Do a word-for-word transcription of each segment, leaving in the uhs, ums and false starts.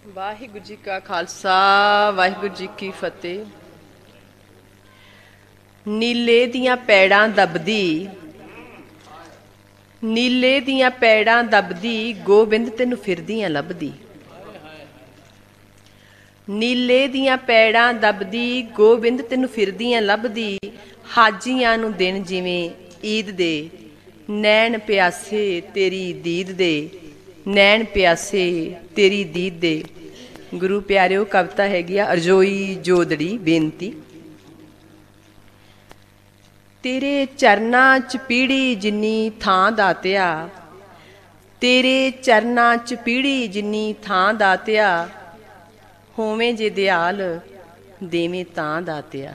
ਵਾਹਿਗੁਰੂ ਜੀ ਕਾ ਖਾਲਸਾ ਵਾਹਿਗੁਰੂ ਜੀ ਕੀ ਫਤਿਹ। ਨੀਲੇ ਦੀਆਂ ਪੈੜਾਂ ਦਬਦੀ, ਨੀਲੇ ਦੀਆਂ ਪੈੜਾਂ ਦਬਦੀ, ਗੋਬਿੰਦ ਤੈਨੂੰ ਫਿਰਦੀਆਂ ਲੱਭਦੀ। ਨੀਲੇ ਦੀਆਂ ਪੈੜਾਂ ਦਬਦੀ, ਗੋਬਿੰਦ ਤੈਨੂੰ ਫਿਰਦੀਆਂ ਲੱਭਦੀ। ਹਾਜੀਆਂ ਨੂੰ ਦਿਨ ਜਿਵੇਂ ਈਦ ਦੇ, ਨੈਣ ਪਿਆਸੇ ਤੇਰੀ ਦੀਦ ਦੇ, ਨੈਣ ਪਿਆਸੇ ਤੇਰੀ ਦੀਦ ਦੇ। ਗੁਰੂ ਪਿਆਰਿਓ, ਕਵਿਤਾ ਹੈਗੀ ਆ ਅਰਜੋਈ ਜੋਦੜੀ ਬੇਨਤੀ। ਤੇਰੇ ਚਰਨਾਂ 'ਚ ਪੀੜੀ ਜਿੰਨੀ ਥਾਂ ਦਾਤਿਆ, ਤੇਰੇ ਚਰਨਾਂ 'ਚ ਪੀੜੀ ਜਿੰਨੀ ਥਾਂ ਦਾਤਿਆ। ਹੋਵੇਂ ਜੇ ਦਿਆਲ ਦੇਵੇਂ ਤਾਂ ਦਾਤਿਆ।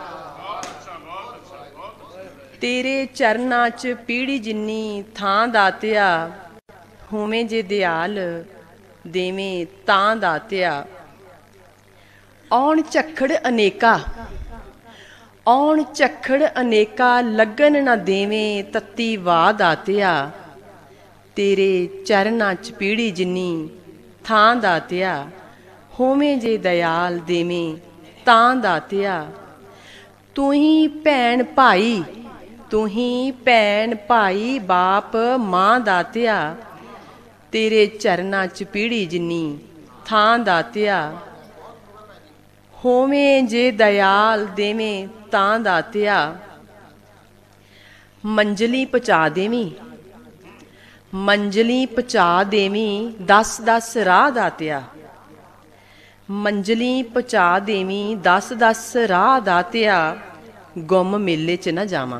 ਤੇਰੇ ਚਰਨਾਂ 'ਚ ਪੀੜੀ ਜਿੰਨੀ ਥਾਂ ਦਾਤਿਆ। ਹੋਵੇਂ ਜੇ ਦਿਆਲ ਦੇਵੇਂ ਤਾਂ ਦਾਤਿਆ। ਆਉਣ ਝੱਖੜ ਅਨੇਕਾ, ਆਉਣ ਝੱਖੜ ਅਨੇਕਾ, ਲੱਗਣ ਨਾ ਦੇਵੇਂ ਤੱਤੀ ਵਾਹ ਦਾਤਿਆ। ਤੇਰੇ ਚਰਨਾਂ 'ਚ ਪੀੜੀ ਜਿੰਨੀ ਥਾਂ ਦਾਤਿਆ। ਹੋਵੇਂ ਜੇ ਦਇਆਲ ਦੇਵੇਂ ਤਾਂ ਦਾਤਿਆ। ਤੂੰ ਹੀ ਭੈਣ ਭਾਈ, ਤੂੰ ਹੀ ਭੈਣ ਭਾਈ, ਬਾਪ ਮਾਂ ਦਾਤਿਆ। ਤੇਰੇ ਚਰਨਾਂ 'ਚ ਪੀੜੀ ਜਿੰਨੀ ਥਾਂ ਦਾਤਿਆ। ਹੋਵੇਂ ਜੇ ਦਇਆਲ ਦੇਵੇਂ ਤਾਂ ਦਾਤਿਆ। ਮੰਜ਼ਲੀ ਪਹੁੰਚਾ ਦੇਵੀਂ, ਮੰਜ਼ਲੀ ਪਹੁੰਚਾ ਦੇਵੀਂ, ਦਸ ਦਸ ਰਾਹ ਦਾਤਿਆ। ਮੰਜ਼ਲੀ ਪਹੁੰਚਾ ਦੇਵੀਂ, ਦਸ ਦਸ ਰਾਹ ਦਾਤਿਆ। ਗੁੰਮ ਮੇਲੇ 'ਚ ਨਾ ਜਾਵਾਂ,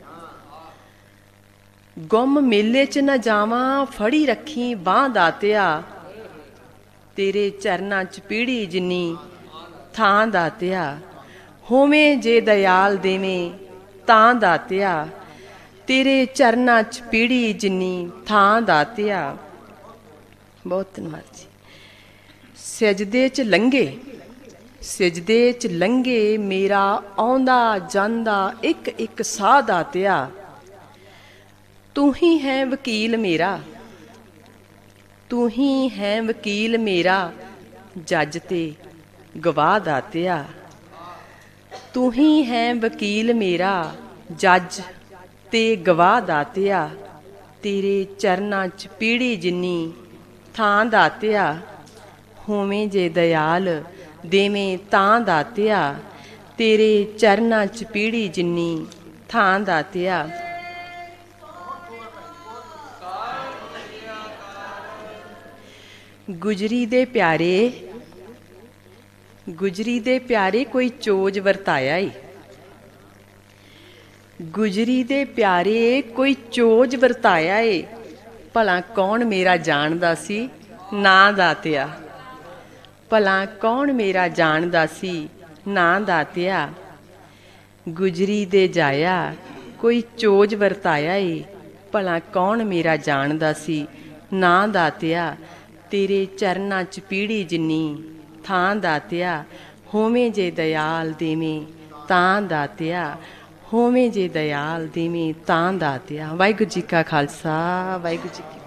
ਗੁੰਮ ਮੇਲੇ 'ਚ ਨਾ ਜਾਵਾਂ, ਫੜੀ ਰੱਖੀ ਬਾਂਹ ਦਾਤਿਆ। ਤੇਰੇ ਚਰਨਾਂ 'ਚ ਪੀੜੀ ਜਿੰਨੀ ਥਾਂ ਦਾਤਿਆ। ਹੋਵੇਂ ਜੇ ਦਇਆਲ ਦੇਵੇਂ ਤਾਂ ਦਾਤਿਆ। ਤੇਰੇ ਚਰਨਾਂ 'ਚ ਪੀੜੀ ਜਿੰਨੀ ਥਾਂ ਦਾਤਿਆ। ਬਹੁਤ ਧੰਨਵਾਦ ਜੀ। ਸਜਦੇ 'ਚ ਲੰਘੇ, ਸਜਦੇ 'ਚ ਲੰਘੇ, ਮੇਰਾ ਆਉਂਦਾ ਜਾਂਦਾ ਇੱਕ ਇੱਕ ਸਾਹ ਦਾਤਿਆ। ਤੂੰ ਹੀ ਹੈ ਵਕੀਲ ਮੇਰਾ, ਤੂੰ ਹੀ ਹੈ ਵਕੀਲ ਮੇਰਾ, ਜੱਜ ਤੇ ਗਵਾਹ ਦਾਤਿਆ। ਤੂੰ ਹੀ ਹੈ ਵਕੀਲ ਮੇਰਾ, ਜੱਜ ਤੇ ਗਵਾਹ ਦਾਤਿਆ। ਤੇਰੇ ਚਰਨਾਂ 'ਚ ਪੀੜੀ ਜਿੰਨੀ ਥਾਂ ਦਾਤਿਆ। ਹੋਵੇਂ ਜੇ ਦਇਆਲ ਦੇਵੇਂ ਤਾਂ ਦਾਤਿਆ। ਤੇਰੇ ਚਰਨਾਂ 'ਚ ਪੀੜੀ ਜਿੰਨੀ ਥਾਂ ਦਾਤਿਆ। ਗੁਜਰੀ ਦੇ ਪਿਆਰੇ, ਗੁਜਰੀ ਦੇ ਪਿਆਰੇ, ਕੋਈ ਚੋਜ ਵਰਤਾਇਆ ਏ। ਗੁਜਰੀ ਦੇ ਪਿਆਰੇ, ਕੋਈ ਚੋਜ ਵਰਤਾਇਆ ਏ। ਭਲਾ ਕੌਣ ਮੇਰਾ ਜਾਣਦਾ ਸੀ ਨਾ ਦਾਤਿਆ। ਭਲਾ ਕੌਣ ਮੇਰਾ ਜਾਣਦਾ ਸੀ ਨਾ ਦਾਤਿਆ। ਗੁਜਰੀ ਦੇ ਜਾਇਆ, ਕੋਈ ਚੋਜ ਵਰਤਾਇਆ ਏ। ਭਲਾ ਕੌਣ ਮੇਰਾ ਜਾਣਦਾ ਸੀ ਨਾ ਦਾਤਿਆ। ਤੇਰੇ ਚਰਨਾਂ 'ਚ ਪੀੜੀ ਜਿੰਨੀ ਥਾਂ ਦਾਤਿਆ। ਹੋਵੇਂ ਜੇ ਦਇਆਲ ਦੇਵੇਂ ਤਾਂ ਦਾਤਿਆ। ਹੋਵੇਂ ਜੇ ਦਇਆਲ ਦੇਵੇਂ ਤਾਂ ਦਾਤਿਆ। ਵਾਹਿਗੁਰੂ ਜੀ ਕਾ ਖਾਲਸਾ ਵਾਹਿਗੁਰੂ ਜੀ ਕੀ